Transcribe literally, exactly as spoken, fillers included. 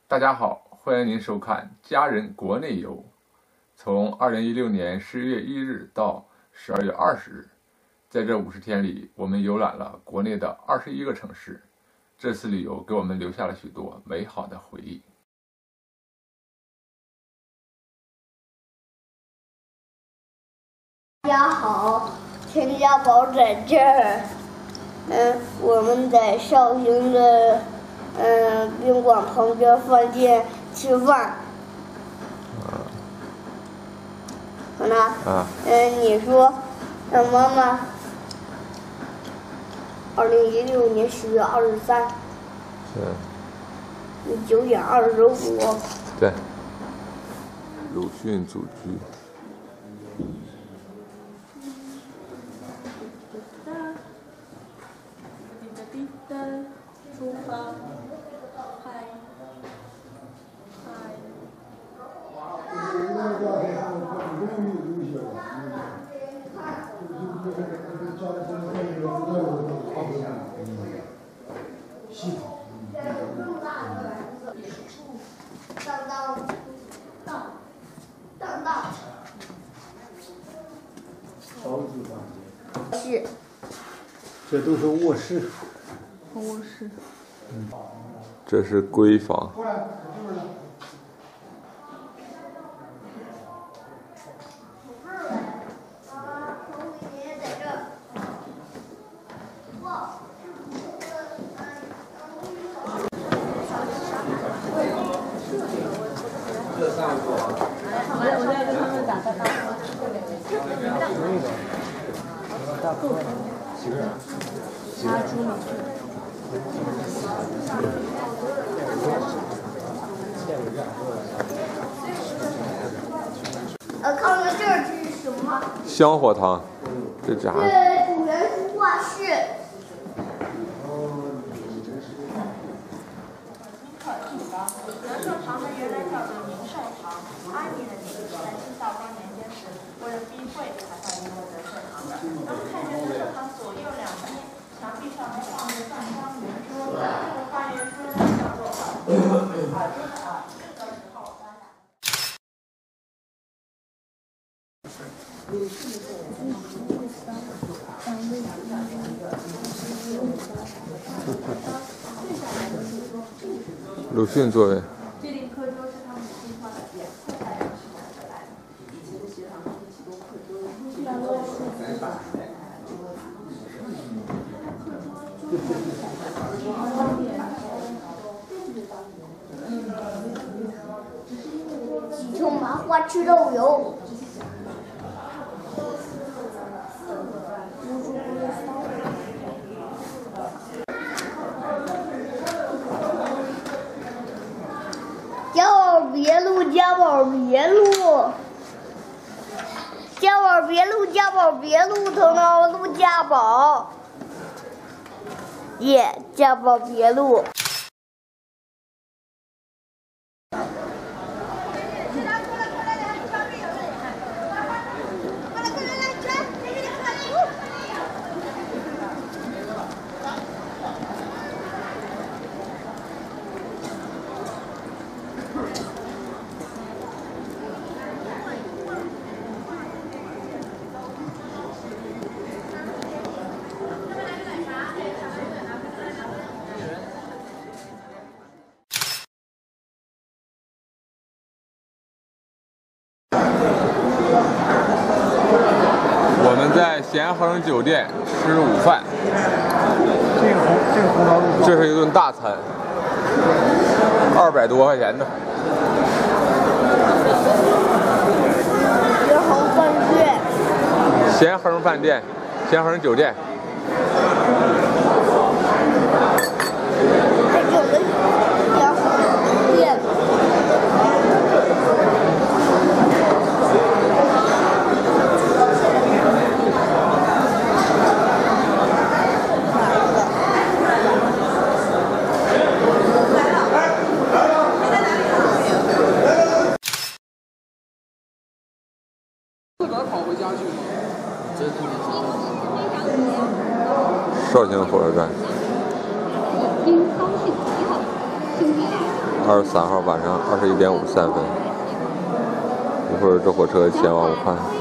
大家好，欢迎您收看《家人国内游》。从二零一六年十月一日到十二月二十日，在这五十天里，我们游览了国内的二十一个城市。这次旅游给我们留下了许多美好的回忆。 大家好，陈家宝在这儿。嗯，我们在绍兴的嗯宾馆旁边饭店吃饭。好呢。啊。嗯，你说，让妈妈。二零一六年十月二十三。嗯。九点二十五。 对。鲁迅祖居。 出发，嗨，嗨。 当当当当当。是。 这都是卧室。 卧室。 嗯，这是闺房。 我我在跟他们打打打。几个人？他出门去。 呃，看看这儿这是什么？ 香火堂，这啥？ 这主人书画室。 德寿堂呢，原来叫做宁寿堂，安宁的宁，在清道光年间时，为了避讳，才改名为德寿堂的。那么看见德寿堂左右两边墙壁上面放着上方圆桌，这个花圆桌呢叫做耳朵的耳，这个时候当然。 鲁迅座位。 这顶课桌是他母亲画的匾，后来人是买回来的。以前的学堂都是启动课桌，一般都是书法。 几ထု麻花吃肉油。家宝别路，家宝别路，家宝别路，家宝别路，头脑路家宝，耶，家宝别路。 我们在咸亨酒店吃午饭。 这个红这个红烧肉， 这是一顿大餐，二百多块钱呢。 咸亨饭店。 咸亨饭店，咸亨酒店。 还有的咸亨店。 绍兴火车站。 因高兴极好，兄弟俩二十三号晚上二十一点五十三分，一会儿这火车前往武汉。